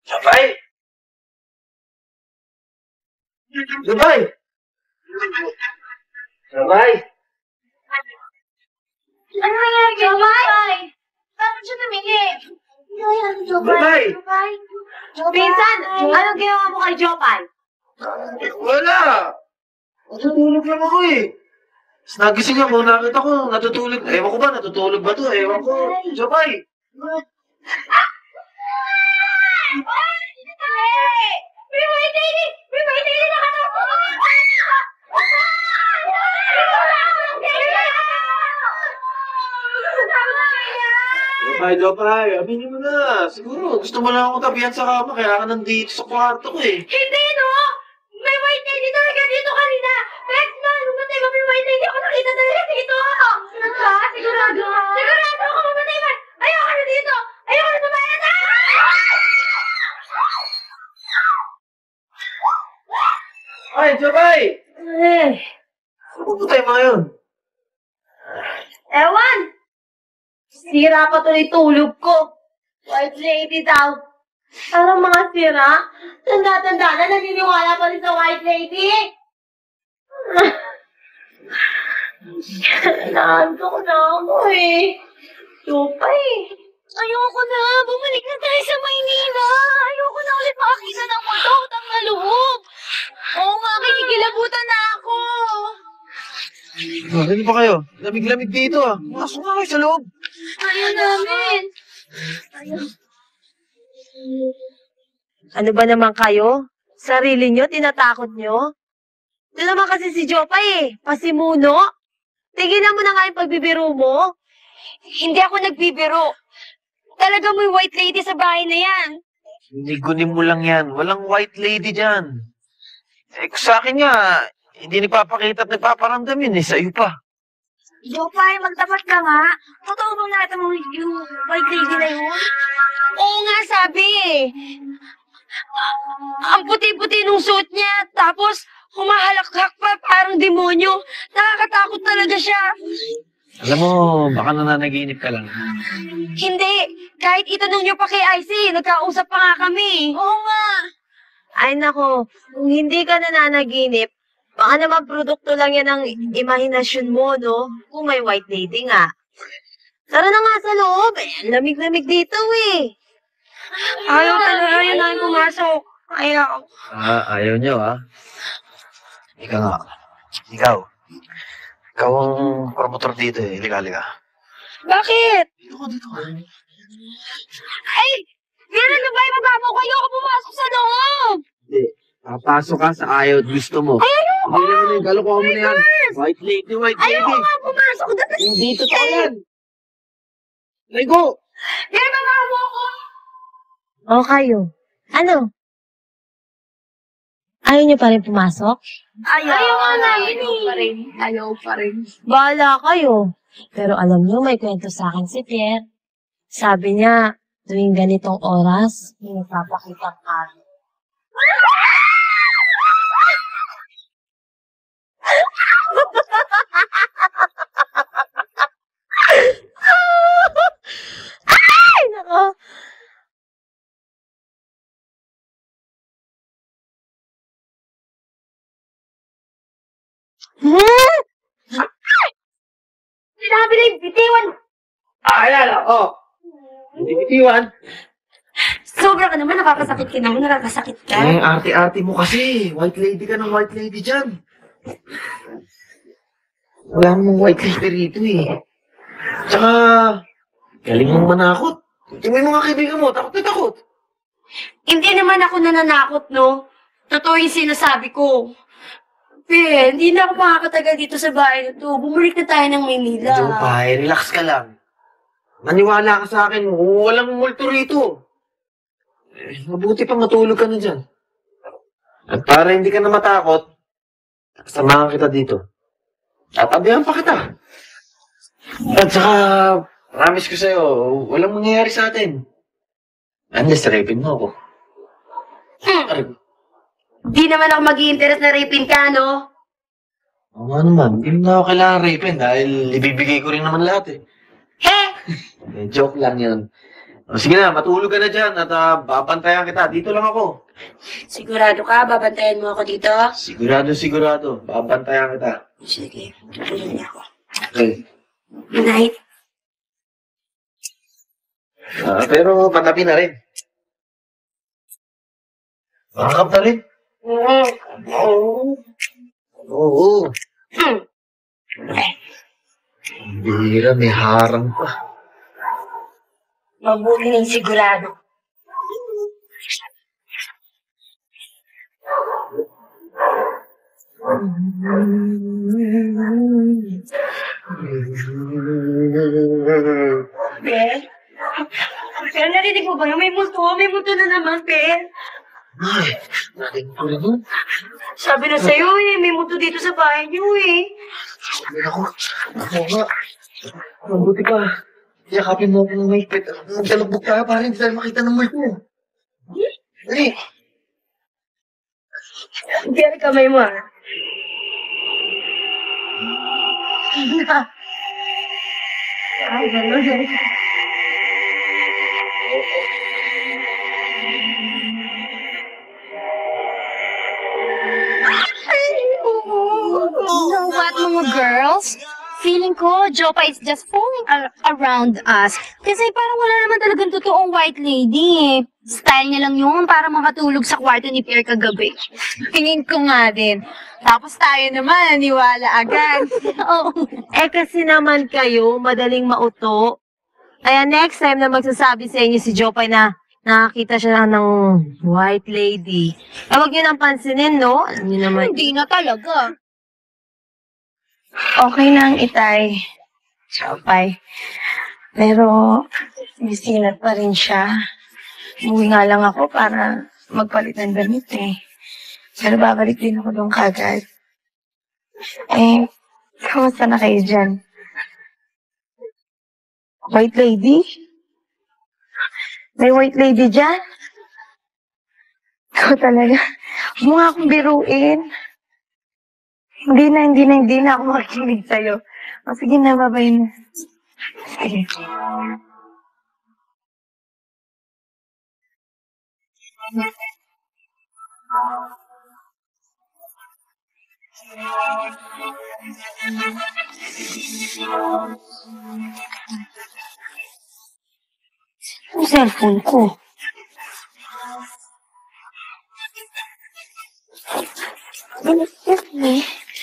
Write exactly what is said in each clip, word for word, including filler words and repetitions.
Sabay! Sabay! Sabay! Ano nangyari kay Jopay? Bakit siya tumingi? Jopay! Pinsan, anong ginawa mo kay Jopay? Wala! Natutulog lang ako eh. Tapos nagising ako, nakita ko, natutulog. Ewan ko ba, natutulog ba to? Ewan ko. Jopay! May white lady! May white lady na ka Jopay, Jopay, aminin mo na. Siguro, gusto mo lang akong tabihan sa kama, kaya ka nandito sa kwarto ko eh. Hindi, no! May white lady talaga dito kanina! Next man, mamatay ba may white lady? Ako nakita talaga dito! Ha? Sigurado? Sigurado ako mamatay man! Ayoko na dito! Ayoko na tumayan! Ay, Jopay! Eh, Ano po tayo mga yun? ewan! Sira pa tuloy tulog ko. White lady daw. Parang mga sira. Tanda-tanda na, naniniwala pa rin sa white lady. Naantok na ako eh. Lupa eh. Ayoko na. Bumalik na tayo sa Maynila. Ayoko na ulit makakita ng mga utang na loob. Oo nga, kikilabutan na ako. Ano ba kayo? Lamig-lamig dito ah. Masok nga kayo sa loob. Ayaw namin. Ano ba naman kayo? Sarili nyo, tinatakot nyo? Ito naman kasi si Jopay eh, pasimuno. Tigilan mo na nga yung pagbibiro mo. Hindi ako nagbibiro. Talaga may white lady sa bahay na yan. Nigunin mo lang yan. Walang white lady dyan. Eh, sa akin nga, hindi nagpapakita at nagpaparamdam yun eh. Sa'yo pa. Jopay, magtapat ka nga. Totoo bang nakita mo yung white lady na yun? Oo nga, sabi eh. Ang puti-puti nung suit niya, tapos humahalakhak pa parang demonyo. Nakakatakot talaga siya. Alam mo, baka nananaginip ka lang. Hindi, kahit itanong niyo pa kay I C, nagkausap pa nga kami. Oo nga. Ay nako, kung hindi ka nananaginip, baka naman produkto lang yan ng imahinasyon mo, no? Kung may white lady nga. Tara na nga sa loob, eh, ang lamig-lamig dito eh. Ayaw talaga, ayaw namin pumasok. Ayaw. Ah, ayaw niyo ah. Ikaw nga. Ikaw. Ikaw ang promotor dito eh. Halika, halika. Bakit? Dito ka, dito ka. Ay! Meron na ba yung mababa ko? Ayoko pumasok sa loob! Hindi. Papasok ka sa ayaw at gusto mo. Ay, ayoko! Hindi naman yung galokohan mo na yan. White lady, white lady. Ayoko nga pumasok! Dapat Hindi totoo yan. Lego! Meron na mababa ko! O kayo, ano? Ayaw nyo pa rin pumasok? Ayaw, ayaw nga namin eh. Pa rin. Ayaw pa rin. Bahala kayo. Pero alam nyo, may kwento sa akin si Pierre. Sabi niya, tuwing ganitong oras, may nagpapakita ka. Ay, nako. Hmm? Sinabi na yung bitiwan! Ah, yan oh. Hindi bitiwan. Sobra ka naman, nakakasakit ka naman, nakakasakit ka. Eh, arte-arte mo kasi. White lady ka ng white lady dyan. Wala namang white lady rito eh. Tsaka, galing mong manakot. Hindi mo yung mga kaibigan mo, takot na takot. Hindi naman ako nananakot, no? Totoo yung sinasabi ko. Pe, hindi na ako makakatagal dito sa bahay na to. Bumalik na tayo ng Maynila. Jopay, relax ka lang. Maniwala ka sa akin, walang multo rito. Eh, mabuti pa matulog ka na dyan. At para hindi ka na matakot, samahan kita dito. Tatabihan pa kita. At saka, promise ko sa'yo, walang mangyayari sa atin. Unless, rapin mo ako. Hmm. Di naman ako mag-i-interest na rapin ka, no? Oo nga naman, hindi mo na ako kailangan rapin dahil ibibigay ko rin naman lahat eh. He! Eh, joke lang yun. O, sige na, matulog ka na dyan at ah, babantayan kita. Dito lang ako. Sigurado ka? Babantayan mo ako dito? Sigurado, sigurado. Babantayan kita. Sige, tulog niya ako. Okay. Good night. Ah, pero matabi na rin. Makakap na rin. Oo. Bihira, may harang pa. Mabuti na yung sigurado. Ben? Ben, narinig mo ba yung may multo? May multo na naman, Ben. Ay, narinig ko rin yun. Sabi na sa'yo eh, may multo dito sa bahay niyo eh. Sabi ako, ako nga. Mabuti pa. Yakapin mo ako ng mahigpit. Magdalagbog tayo para hindi tayo makita ng multo. Dali. Biyari kamay mo ah. Ay, gano'n. You know what, mga girls? Feeling ko, Jopa is just fooling ar- around us. Kasi parang wala naman talagang totoong white lady eh. Style niya lang yun para makatulog sa kwarto ni Pierre kagabi. Tingin ko nga din. Tapos tayo naman, naniwala agad. Oo. Eh kasi naman kayo, madaling mauto. Kaya next time na magsasabi sa inyo si Jopay na nakakita siya ng white lady, eh huwag niyo nang pansinin, no? Alam niyo naman. Hindi na talaga. Okay lang, Itay. Jopay. Pero, misinat pa rin siya. Umuwi nga lang ako para magpalit ng damit eh. Pero babalik din ako doon kagad. Eh, kamusta na kayo dyan? White lady? May white lady dyan? Ikaw talaga. Huwag mo nga akong biruin. Hindi na, hindi na, hindi na ako makikinig sa'yo. O sige na, babay na. Sige. Ang cellphone ko. Excuse me.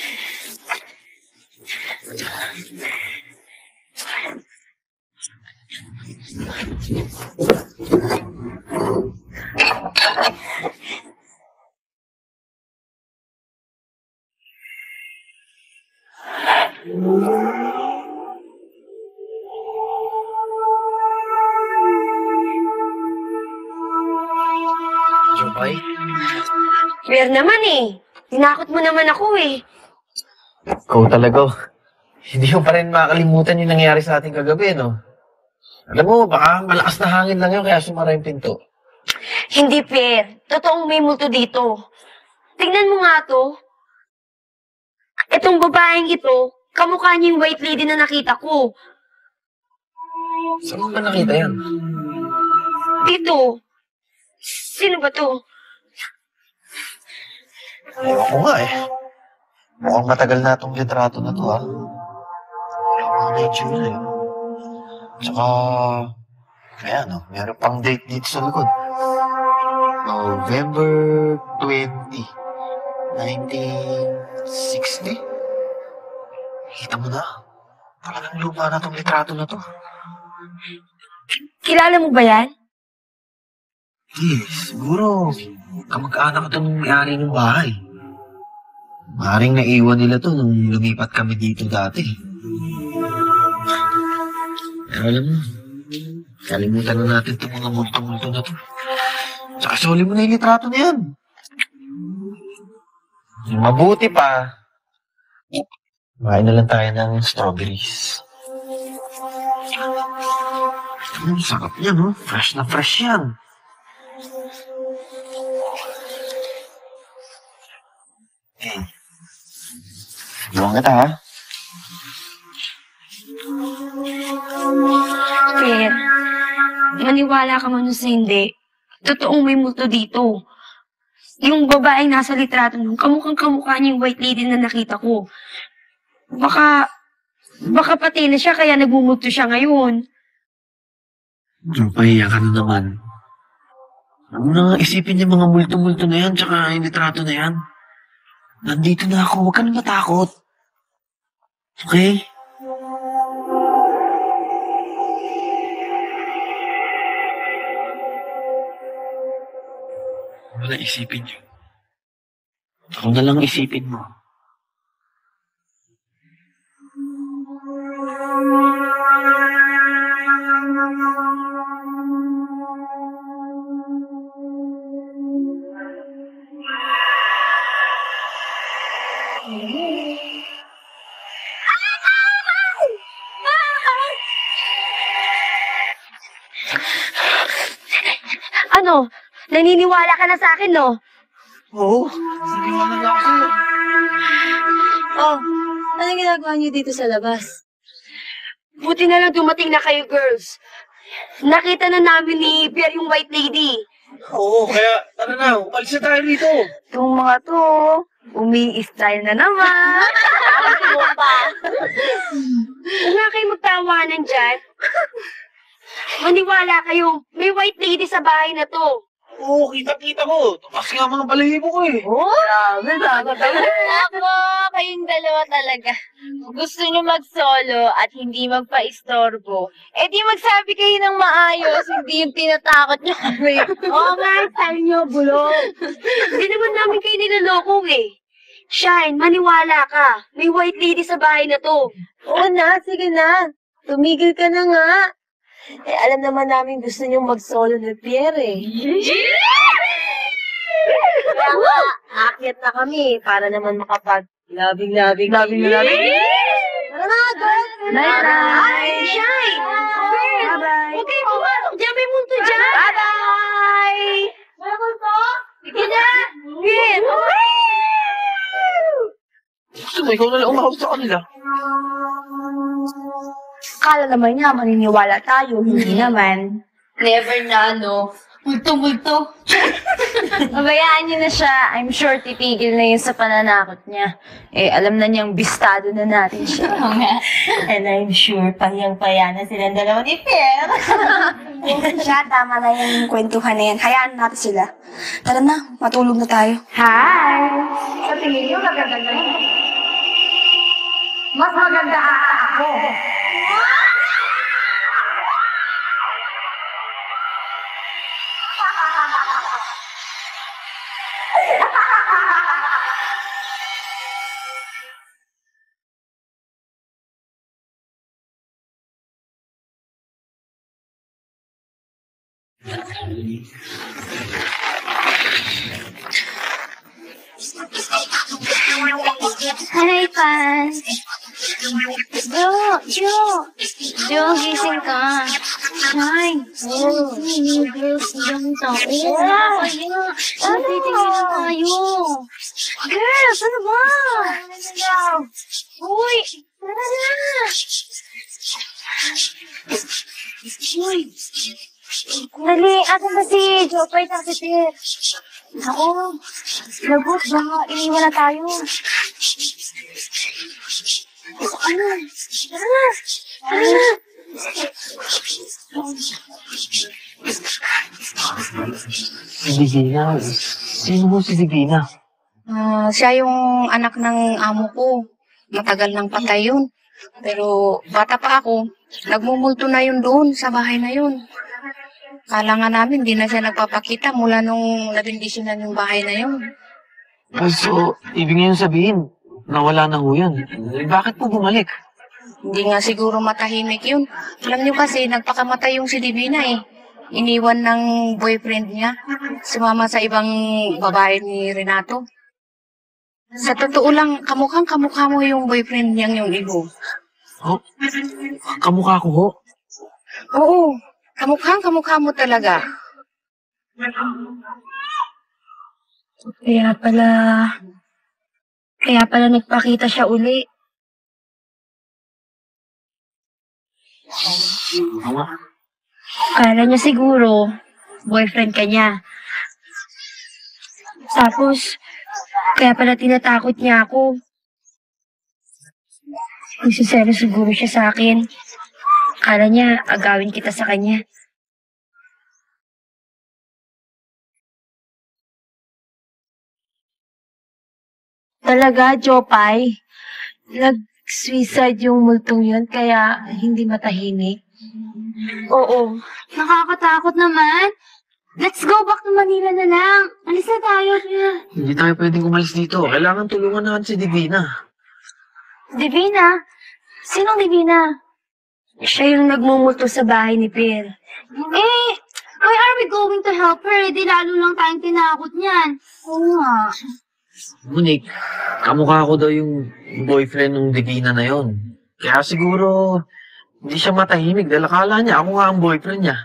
Jopay? Weird naman eh. Tinakot mo naman ako eh. Ikaw talaga. Hindi mo pa rin makakalimutan yung nangyari sa ating kagabi, no? Alam mo, baka malakas na hangin lang yun kaya sumara yung pinto. Hindi, Per. Totoong may multo dito. Tingnan mo nga to. Itong babaeng ito, kamukha niya yung white lady na nakita ko. Saan mo ba nakita yan? Dito. Sino ba to? Ewan ko nga eh. Mukhang matagal na itong litrato na to, ha? Ewan ko na yung tsura eh. Tsaka, ayan, no? Meron pang date dito sa likod. November twentieth, nineteen sixty? Kita mo na. Talagang luma na itong litrato na to. Kilala mo ba yan? Eh, siguro, kamag-anak ito nung may-ari ng bahay. Maring naiwan nila to nung lumipat kami dito dati. Pero alam mo, kalimutan na natin itong mga multo-multo na to. Tsaka suli mo na yung litrato na yan. Mabuti pa. Kumain na lang tayo ng strawberries. Ang sarap niya, no? Fresh na fresh yan. Okay. Iwan kita, ha? Per. maniwala ka man o sa hindi, totoong may multo dito. Yung babaeng nasa litrato nung kamukhang kamukha niya yung white lady na nakita ko. Baka, baka pati na siya kaya nagmumulto siya ngayon. Jo, pahiya ka na naman. Ano na nga isipin niya mga multo-multo na yan, tsaka yung litrato na yan? Nandito na ako, huwag ka na matakot. Okay? Wala isipin niyo. Ako na lang isipin mo. Ano? Naniniwala ka na sa akin, no? Oo, siniwala na ako sa'yo. Oh, anong ginagawa niyo dito sa labas? Buti na lang dumating na kayo, girls. Nakita na namin ni Pierre yung white lady. Oo, kaya tara na, umalis na tayo rito. Itong mga to, umi-style na naman. Ano pa? Huwag nga kayo magtawanan dyan. Maniwala kayo, may white lady sa bahay na to. Oo, kita-kita ko. Tumas nga mga balahibo ko eh. Oh, grabe, grabe. Ako, kayong dalawa talaga. Gusto nyo mag-solo at hindi magpa-istorbo. Eh di magsabi kayo ng maayos, hindi yung tinatakot nyo kami. Oo nga, style nyo, bulong. Hindi naman namin kayo niloloko eh. Shine, maniwala ka. May white lady sa bahay na to. Oo na, sige na. Tumigil ka na nga. Eh, alam naman namin gusto nyo mag-solo ni Pierre eh. Kaya nga, aakyat na kami para naman makapag labing-labing. Labing-labing? Tara na, girl! Bye-bye! Shine! Bye-bye! Huwag kayo pumasok dyan, may multo dyan! Bye-bye! May multo? Sige na! Sige! Gusto mo, ikaw na lang umahawag sa kanila. Kala naman niya, maniniwala tayo, hindi naman. Never na, no? Multo-multo. Mabayaan niyo na siya. I'm sure titigil na yun sa pananakot niya. Eh, alam na niyang bistado na natin siya. And I'm sure, payang-paya na silang dalawa ni Pierre. Siya, tama na yung kwentuhan na yan. Hayaan natin sila. Tara na, matulog na tayo. Hi! Sa tingin niyo, maganda na Mas maganda ata ako. Hi, Pan. Jo, Jo. Jo, gising ka. Hi. Oh, new girls ng tao. Kaya, magtitingin na tayo. Girls, ano ba? Uy, tara na. Uy. Dali, asan ba si Jopay at si Pierre? Ako, lagot, baka iniwan na tayo. Ano? Tara na! Tara na! Si Divina. Sino mo si Divina? Ah, siya yung anak ng amo ko. Matagal nang patay yun. Pero bata pa ako, nagmumulto na yun doon sa bahay na yun. Kala nga namin, di na siya nagpapakita mula nung nabindisyonan yung bahay na yun. So, ibig niyo sabihin, nawala na ho yun. Eh, bakit po bumalik? Hindi nga siguro matahimik yun. Alam niyo kasi, nagpakamatay yung si Divina eh. Iniwan ng boyfriend niya. Sumama sa ibang babae ni Renato. Sa totoo lang, kamukhang kamukha mo yung boyfriend niyang yung ibo. Oh, kamukha ko ho. Oo, kamukhang kamukha mo talaga. Kaya pala, kaya pala nagpakita siya uli. Mama, Kala niya siguro, boyfriend ka niya. Tapos, kaya pala tinatakot niya ako. Nagsisero siguro siya sa akin. Kala niya, agawin kita sa kanya. Talaga, Jopay? Nag-suicide yung multong yun, kaya hindi matahimik? Oo. Nakakatakot naman. Let's go back to Manila na lang. Alis na tayo. Hindi tayo pwedeng umalis dito. Kailangan tulungan natin si Divina. Divina? Sinong Divina? Siya yung nagmumulto sa bahay ni Pierre. Eh, why are we going to help her? Di lalo lang tayong tinakot niyan. Oo nga. Monique, kamukha ko daw yung boyfriend ng Divina na yon. Kaya siguro, hindi siya matahimik dahil akala niya ako nga ang boyfriend niya.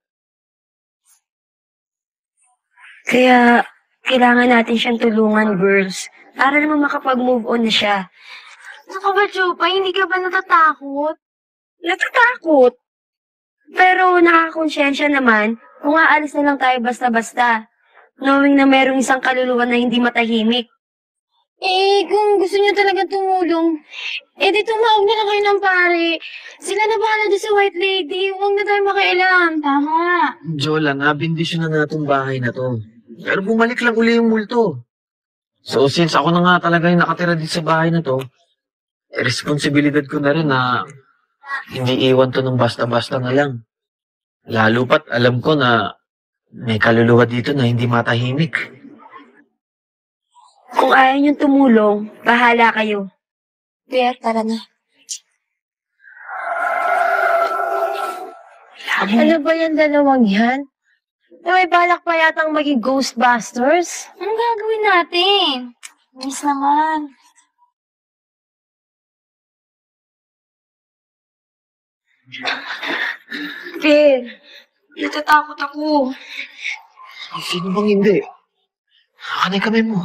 Kaya, kailangan natin siyang tulungan, girls. Para naman makapag-move on na siya. Naku ba, Jopay? Hindi ka ba natatakot? Natatakot. Pero nakakonsensya naman kung aalis na lang tayo basta-basta. Knowing na merong isang kaluluwa na hindi matahimik. Eh, kung gusto niyo talaga tumulong, eh di tumawag na lang kayo ng pare. Sila na bahala doon sa White Lady. Huwag na tayo makialam. Tama. Jola, nabindisyon na natong bahay na to. Pero bumalik lang uli yung multo. So since ako na nga talaga yung nakatira dito sa bahay na to, eh, responsibilidad ko na rin na hindi iwan to ng basta-basta na lang. Lalo pat alam ko na may kaluluwa dito na hindi matahimik. Kung ayaw niyong tumulong, bahala kayo. Pierre, tara na. Ano ba yung dalawang yan? Na may balak pa yatang maging Ghostbusters? Anong gagawin natin? Miss naman. Pierre, natatakot ako. Sino bang hindi? Kanay kamay mo.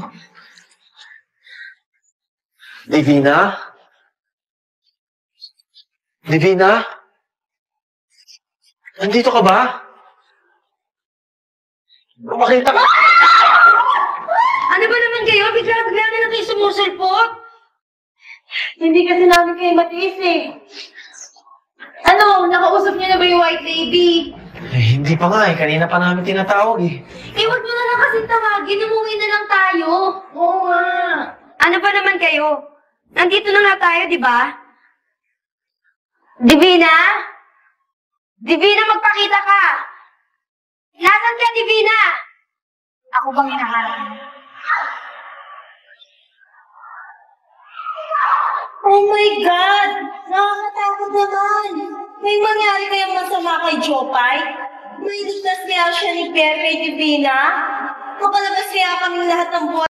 Divina? Divina? Nandito ka ba? Makita ka! Ano ba naman kayo? Bigla-bigla na lang kayo sumusulpot. Hindi kasi namin kayo matiis eh. Ano, nakausap niyo na ba yung White Lady? Eh, hindi pa nga eh. Kanina pa namin tinatawag eh. Eh, wag mo na lang kasi tawagin. Umuwi na lang tayo. Oo nga. Ano ba naman kayo? Nandito na nga tayo, di ba? Divina? Divina, magpakita ka! Nasaan ka, Divina? Ako bang hinaharap mo? Oh my God! Nakakatakot naman! May mangyari kayang masama kay Jopay? May ligtas kaya siya ni Pierre kay Divina? Makalabas kaya kaming lahat ng buhay